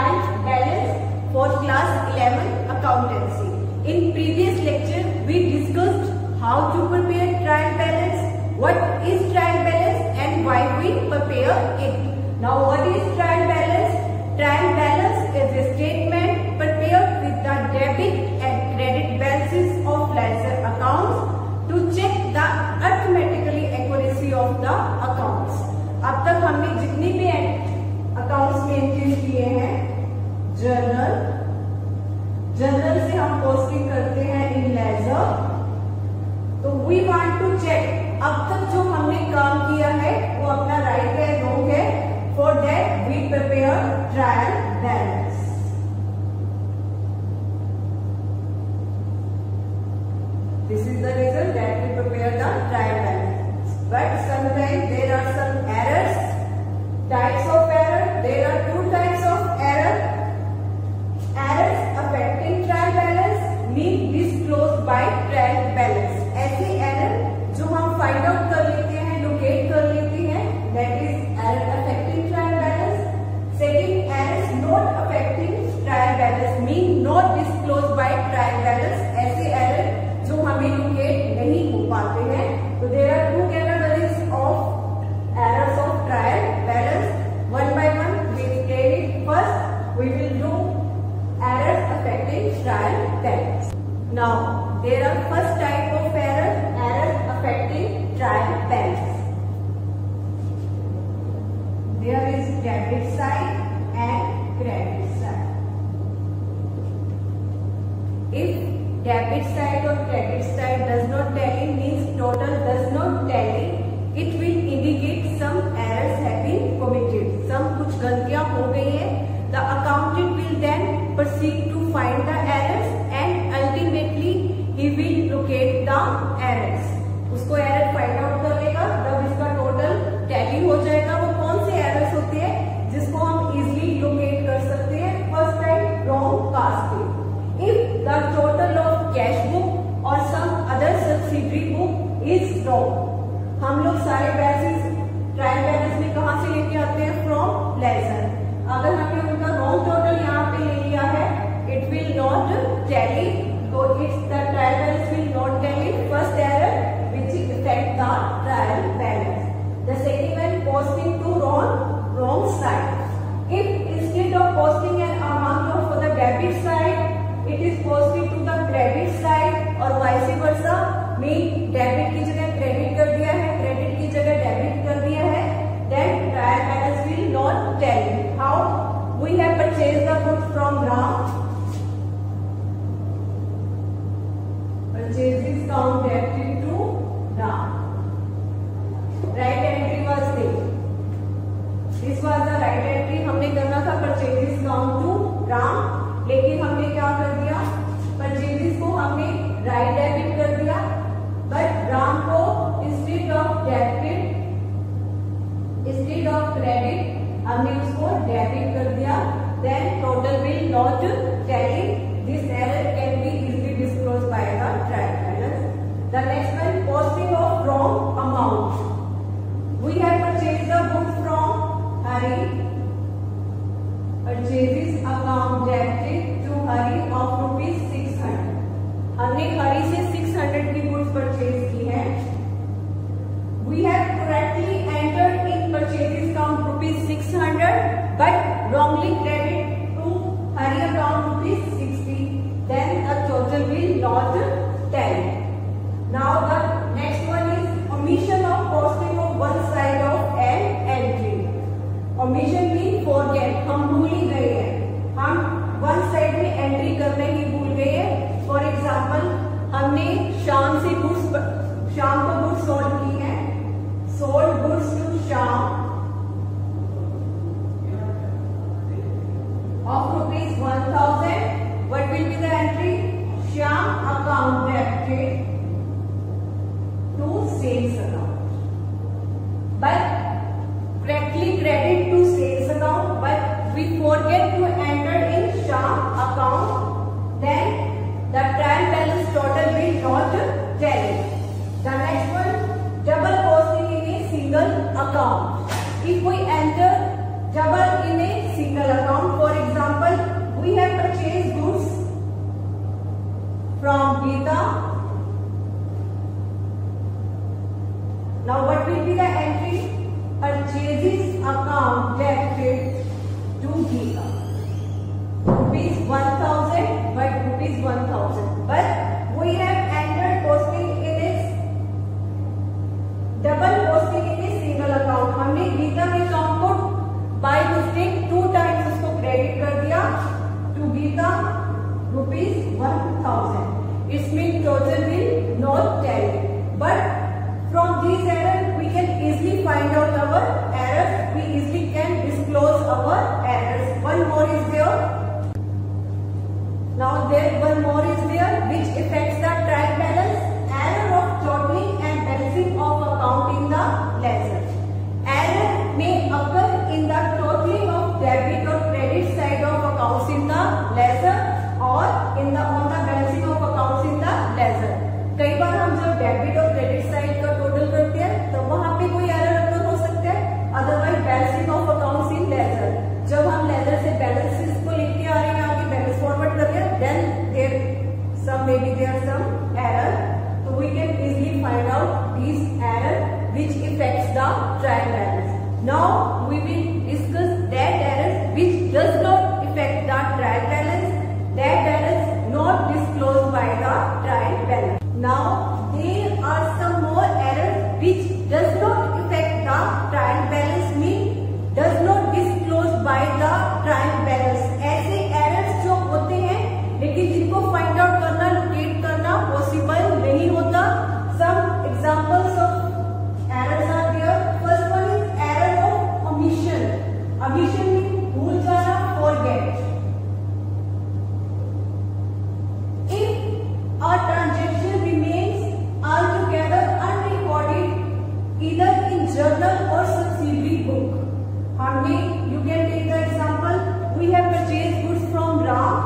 trial balance for class 11 accountancy. In previous lecture, we discussed how to prepare trial balance, what is trial balance and why we prepare it. Now what is trial balance? Trial balance is a statement prepared with the debit and credit balances of ledger accounts to check the arithmetically accuracy of the accounts. अब तक हमने जितनी भी accounts में entry किए हैं, journal से हम पोस्टिंग करते हैं इन लेजर, तो वी वांट टू चेक अब तक जो हमने काम किया है वो अपना राइट है, रॉन्ग है. For that we prepare trial balance. This is the reason that we prepare the trial balance. But sometimes there are some errors, types of error. There are two types of error. Errors affecting trial balance mean disclosed by trial balance. ऐसे error जो हम find out कर लेते हैं, locate कर लेते हैं, that is error affecting trial balance. Second, errors not affecting trial balance mean not disclosed by trial balance. ऐसे error जो हमें लोकेट नहीं हो पाते हैं. तो there are two categories of errors of trial balance. One by one we will take it. First we will do errors affecting trial balance. Now there are first type of errors affecting trial balance. There is debit side and credit side. If debit side or credit side does not tally means total does not tally, it will indicate some errors have been committed. Some कुछ गलतियां हो गई है. The accountant will then proceed to find the errors and ultimately he will locate the errors. उसको error find out कर लेगा, तब इसका total tally हो जाएगा. वो कौन से errors होते हैं जिसको हम easily locate कर सकते हैं? First type, wrong casting. If the total of cash book or some other subsidiary book is wrong, हम लोग सारे बैलेंस ट्रायल बैलेंस में कहां से लेके आते हैं? From ledger. अगर हमने उनका रॉन्ग टोटल यहाँ पे ले लिया है, इट विल नॉट टैली. तो it's the trial balance will not tally. First error which affect the trial balance. The second one, posting to wrong side. If instead of posting an amount for the debit side, it is posted to the credit side और vice versa. में debit की जगह credit कर दिया है, credit की जगह debit कर दिया है, then trial balance will not tally. How? We have purchased the goods from Ram. Purchases count debited to Ram. Right entry was there. This was the right entry. हमने करना था purchases count to Ram, लेकिन हमने क्या कर दिया? Purchases को हमने राइट डेबिट कर दिया, बट राम को इंस्टेड ऑफ क्रेडिट हमने उसको डेबिट कर दिया. Then total will not tally. This error can be easily disclose by the trial balance. The next one, posting of wrong amount. We have purchased the goods from Hari. Purchases account debited to Hari of ₹600. हमने हरी से 600 की goods purchase की है. We have correctly entered in purchases count ₹600, but wrongly credit to Hari account ₹60. Then the total will not tally. Now the next one is omission of posting of one side of an entry. Omission mean forget. हम भूल ही गए हैं, हम one side में entry करने ही भूल गए हैं. फॉर एग्जाम्पल, हमने शाम को गुड्स सोल्ड की है. Sold goods to Shyam of ₹1000. What will be the entry? Shyam account debited to sales account. But correctly credit to sales account, but we forget to enter in Sham account, then the trial balance total will not tally. The next one, double posting in a single account. If we enter double in a single account, for example be the ₹1,000. It means total will not tally. But from these errors, we can easily find out our errors. We easily can disclose our errors. One more is there. Now one more is there which affects the trial balance. Error of totaling and balancing of account in the ledger. Error may occur in the totaling of debit or credit side of accounts in the ledger or on the balancing of accounts in the ledger. कई बार हम जब debit और credit side का total करते हैं तो वहां पे कोई एरर अक्कर हो सकता है. Otherwise balancing of accounts in ledger, जब हम लेजर से बैलेंसेस को लेके आ रहे हैं, आगे बैलेंस फॉरवर्ड कर रहे हैं, देन देयर सम एरर. तो we can easily find out this error which effects the trial balance. Now we will discuss that error which does not effect the trial balance, that balance not disclosed by the trial balance. Now there are some more errors which does not affect the trial balance, mean does not disclosed by the trial balance. ऐसे errors जो होते हैं लेकिन जिनको find out करना, locate करना possible नहीं होता. Some examples of errors are there. First one is error of omission. Omission means भूल जाना, forget. A transaction remains altogether unrecorded either in journal or subsidiary book. You can take the example. We have purchased goods from Ram.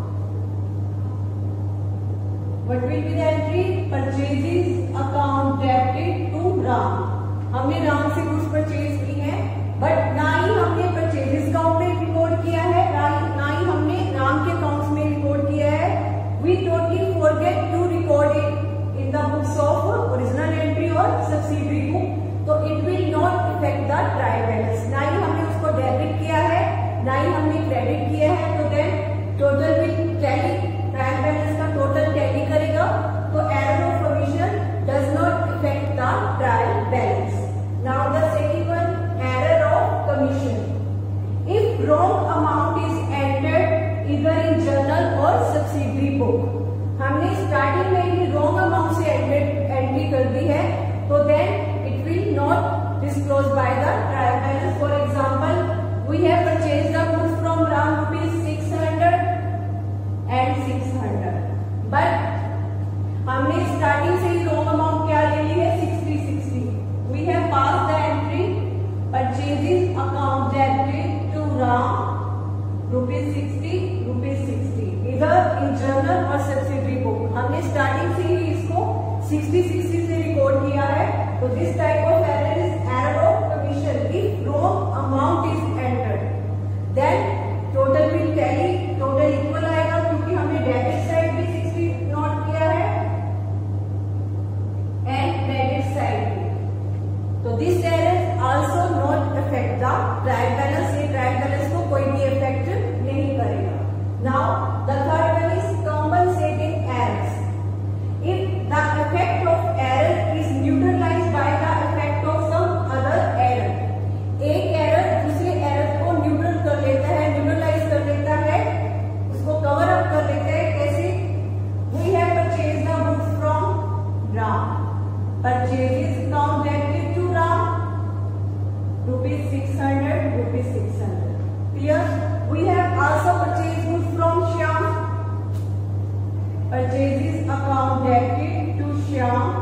What will be the entry? Purchases account debited to Ram. हमने राम से goods purchase की है, but ना ही हमने purchases account में record किया है, ना ही हमने राम के अकाउंट्स में रिकॉर्ड किया है. We totally forget to record it in the books of original entry or subsidiary book, तो it will not affect the trial balance. ना ही हमने उसको डेबिट किया है, ना ही हमने क्रेडिट किया है, तो then total will tally, trial balance का total tally करेगा. तो error of omission does not affect the trial balance. Now the second one, error of commission. If wrong amount is entered either in journal or subsidiary book, हमने starting में ही wrong amount से entry कर दी है, तो then it will not disclose by the trial balance. For example, we have purchased the goods from Ram ₹600 and 600, but हमने स्टार्टिंग से ही रॉन्ग अमाउंट क्या ले ली है, 60. We have pass the entry purchases account debited to Ram ₹60 इधर इन जर्नल और सब्सिडरी बुक. हमने स्टार्टिंग से ही इसको 60 से रिकॉर्ड किया है. तो this type of error is error of commission. If wrong amount is entered, then total will tally, total equal आएगा क्योंकि हमने डेबिट साइड भी 60 नोट किया है एंड क्रेडिट साइड भी. तो this error also not affect the trial balance. ये trial balance को कोई भी इफेक्ट नहीं करेगा. Now the third one is compensating errors. If the effect of error is neutralized by the effect of some other error, एक error दूसरे error को neutral कर लेता है, न्यूट्रलाइज कर लेता है, उसको कवर अप कर लेता है. कैसे? We have purchased the books from Ram. Purchases account debited to Ram ₹600. Clear? We have also purchased goods from Shyam. Purchases account debited to Shyam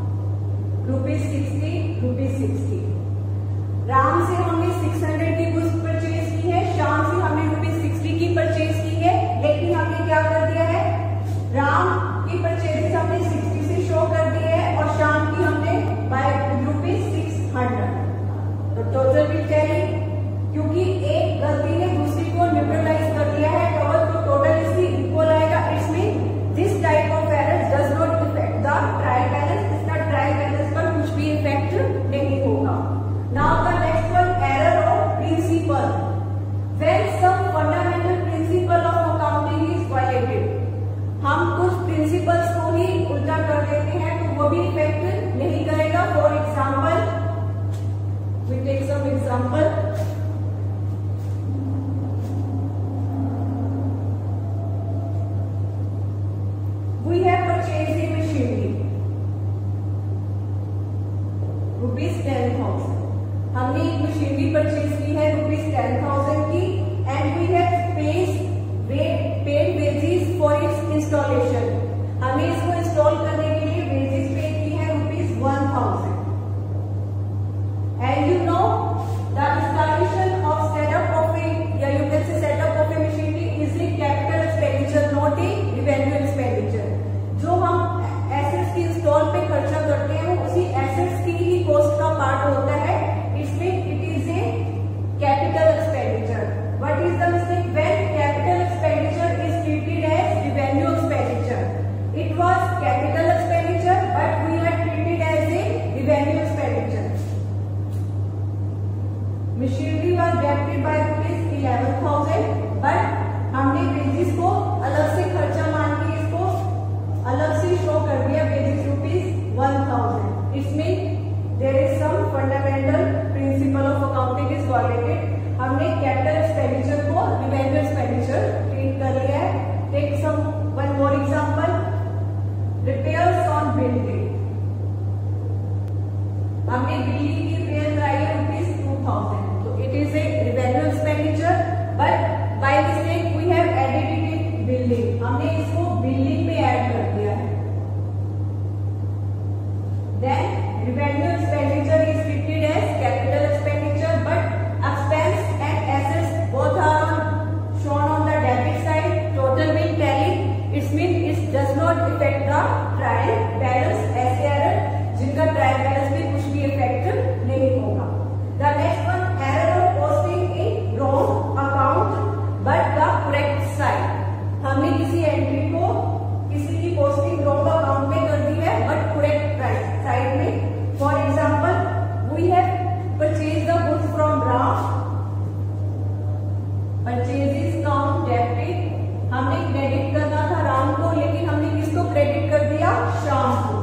₹60. Ram से हमने 600 की गुड्स परचेज की है, श्याम से हमने ₹60 की परचेज की है, लेकिन हमने क्या कर दिया है, राम की परचेजेस हमने 60 से शो कर दिए है और श्याम की हमने बाय ₹600. तो टोटल विल टैली, क्योंकि एक गलती ने दूसरी को न्यूट्रलाइज कर दिया है, कवर, तो टोटल इसकी इक्वल आएगा. It's mean this type of error does not effect the trial balance. इसका ट्रायल बैलेंस पर कुछ भी इफेक्ट नहीं होगा. Now the next one, error of principle. When some fundamental principle of accounting is violated, हम कुछ principles को ही उल्टा कर देते हैं तो वो भी इफेक्ट नहीं करेगा. For example, we take some example. Correct side, हमने किसी एंट्री को किसी की पोस्टिंग रॉन्ग अकाउंट में कर दी है बट करेक्ट साइड में। For example we have purchase the goods from Ram, purchases count debit, हमने क्रेडिट करना था राम को लेकिन हमने किसको क्रेडिट कर दिया, श्याम को।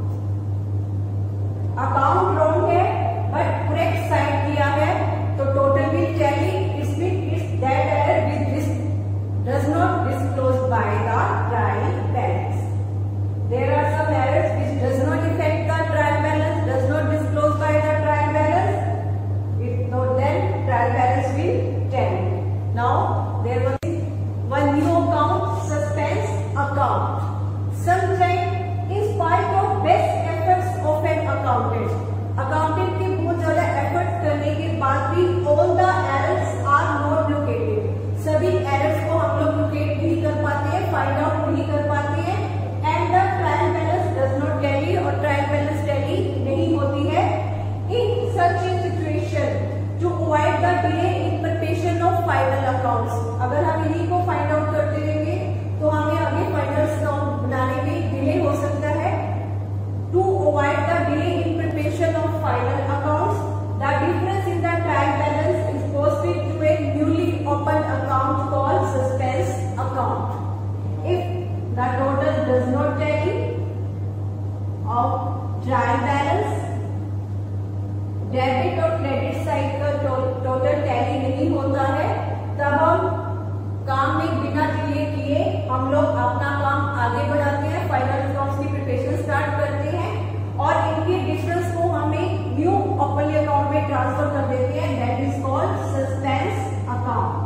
अकाउंट रॉन्ग है बट करेक्ट साइड किया है तो टोटल विल टैली, इसमें that error which does not disclosed by the trial balance. There are some errors which does not affect the trial balance, does not disclosed by the trial balance. If not, then trial balance will tally. Now there was one new account, suspense account. Sometimes in spite of best efforts of an accountant के बहुत ज्यादा effort करने के बाद भी all the errors are not located. सभी errors को हम लोग लोकेट नहीं कर पाते हैं, फाइंड आउट नहीं कर पाते हैं, and the trial balance does not tally, और ट्रायल बैलेंस टैली नहीं होती है। In such a situation to avoid the delay in preparation of final accounts, अगर हम इन्हीं को फाइंड आउट करते रहेंगे तो हमें आगे फाइनल अकाउंट बनाने में डिले हो सकता है। To avoid the delay in preparation of final accounts, the difference in the trial balance is posted to a newly opened account called suspense account. If the total does not tally of trial balance, debit और credit side का total tally नहीं होता है, तब हम काम में बिना डिले किए हम लोग अपना काम आगे बढ़ाते हैं, फाइनल अकाउंट्स की प्रिपरेशन स्टार्ट करते हैं और इनके डिफरेंस को हमें न्यू ओपन अकाउंट में ट्रांसफर कर देते हैं, that is called suspense account.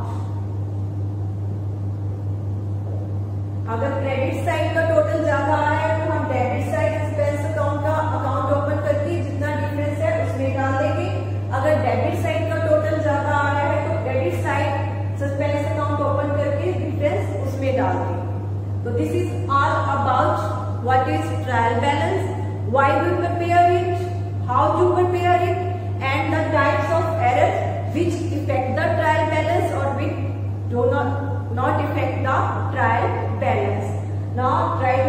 अगर क्रेडिट साइड का टोटल ज्यादा आ रहा है तो हम डेबिट साइड सस्पेंस अकाउंट का अकाउंट ओपन करके जितना डिफरेंस है उसमें डाल देंगे। अगर डेबिट साइड का टोटल ज्यादा आ रहा है तो credit side suspense account open करके डिफरेंस उसमें डाल देंगे। तो this is all about what is trial balance, why we prepare it, how to prepare it, and the types of errors which affect the trial balance or which do not affect the trial balance. Now try to